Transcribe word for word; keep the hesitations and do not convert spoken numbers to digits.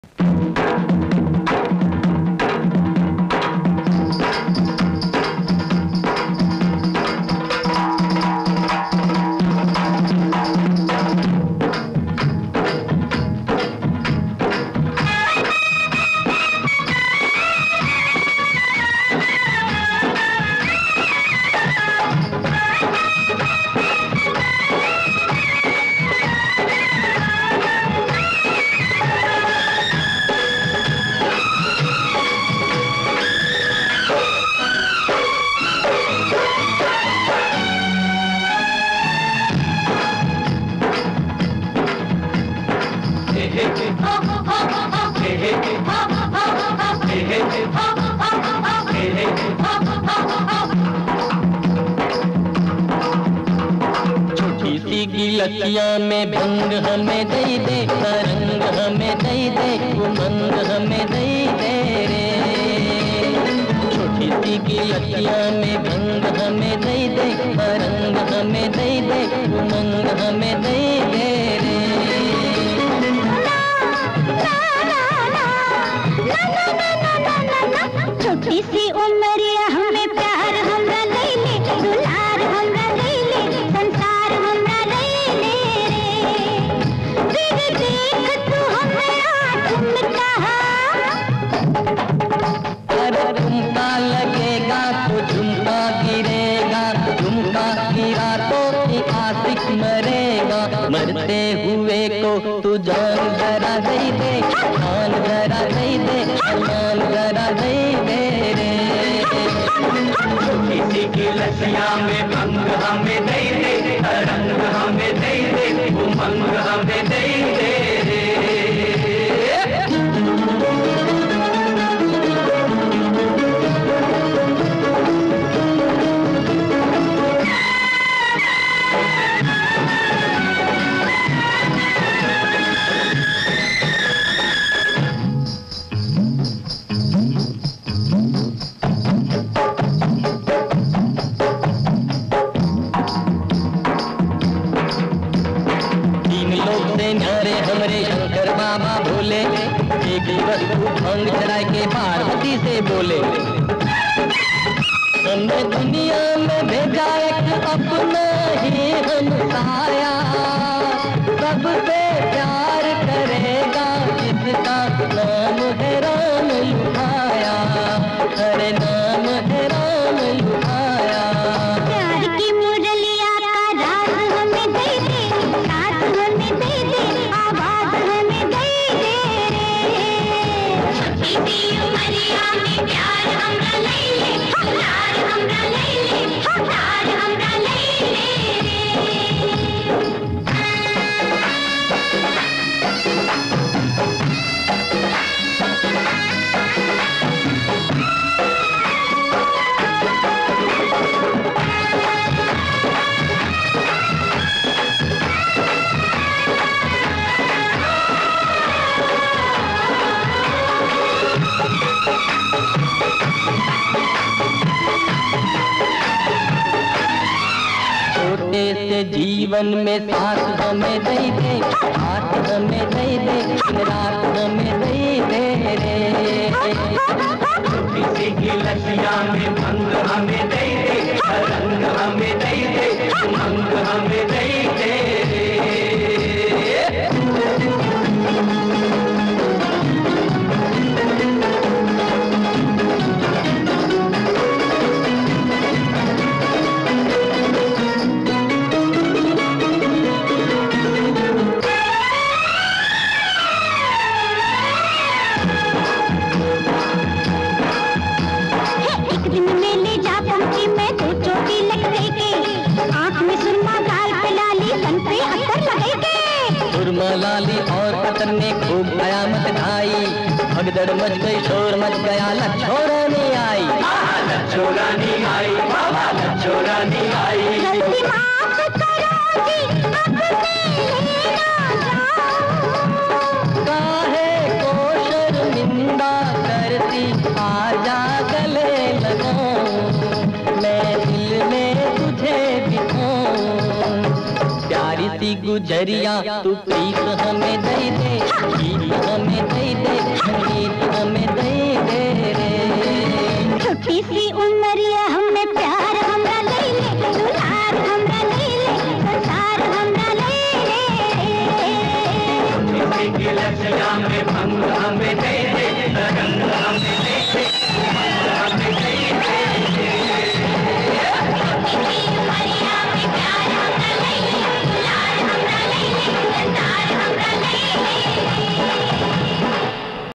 छोटी सी गिलकियां में भंग हमें दे दे, रंग हमें दे दे, उमंग हमें दे दे रे। छोटी सी गिलकियां में भंग हमें दे दे, रंग हमें दे दे, उमंग हमें दे दे रे। छोटी सी उमरिया हमें प्यार हमरा ले ले, दुलार हमरा ले ले, संसार हमरा ले ले रे। फिर देख तू हमें ठुमका, अरे ठुमका लगेगा तो झुमका गिरेगा, झुमका गिरा तो आशिक मरेगा। मरते हुए को तू जान जरा दे दे, जान जरा दे दे, जान जरा दे दे रे। किसी की लसियां में भंग हमें दे दे, रंग हमें दे दे, उमंग हमें दे दे रे। एक दिवस भंग चढ़ाई के पार्वती से बोले, हमने दुनिया में भेजा एक अपना ही हमसाया, सबसे प्यार करेगा जिसका नाम है राम लुभाया, हरे नाम है राम लुभाया। प्यार की मुरलिया का राज हमें दे दे, साथ हमें दे दे, आवाज हमें दे दे रे। छोटी सी उमरिया में प्यार हमरा ले ले, प्यार हमरा ले ले, प्यार हमरा ले ले रे। छोटे से जीवन में साथ हमें दे दे, हाथ हमें दे दे, दिन रात हमें दे दे रे। किसी की लसियां में भंग हमें दे दे, रंग हमें दे दे, उमंग हमें दे दे रे। लाली और पत्थर ने खूब कयामत ढाई, भगदड़ मच गई, शोर मच गया, लच्छो रानी आई, लच्छो रानी आई, बाबा लच्छो रानी आई। गलती माफ करो जी, अब मैं लेना जाऊं। काहे को शर्मिंदा करती, आजा गले लगाऊं, मैं दिल में तुझे बिठाऊं। प्यारी सी गुजरिया तू प्रीत हमें दे दे, गीत हमें दे दे, उमंग हमें दे